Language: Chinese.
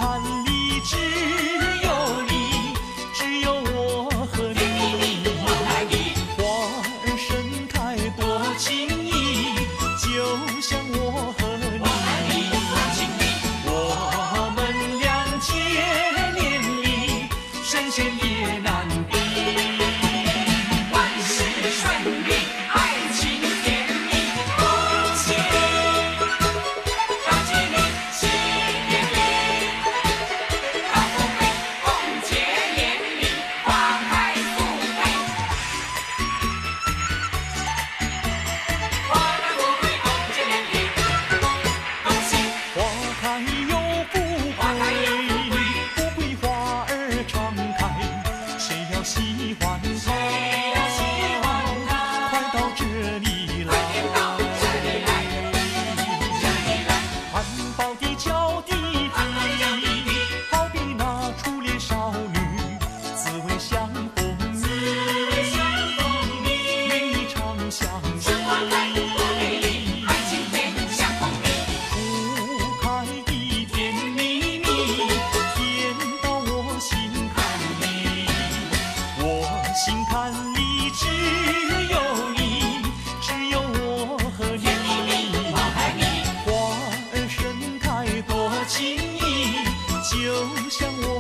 看里只有你，只有我和你。花儿盛开多情意，就像我和你。我们两千年里，神仙也难比。万事顺利，爱情甜蜜，恭喜！恭喜你，新年里，老富贵，凤姐眼里花开富贵，花开富贵，凤姐眼里，恭喜！花开又富贵，富贵花儿常开，谁要喜欢它？快到这里来！含苞的娇滴滴，好比那初恋少女，滋味相逢蜜，愿意长相依。爱情甜像蜂蜜，初开的甜蜜蜜，甜到我心坎里。我心坎里只有你，只有我和你。花儿盛开多情意，就像我。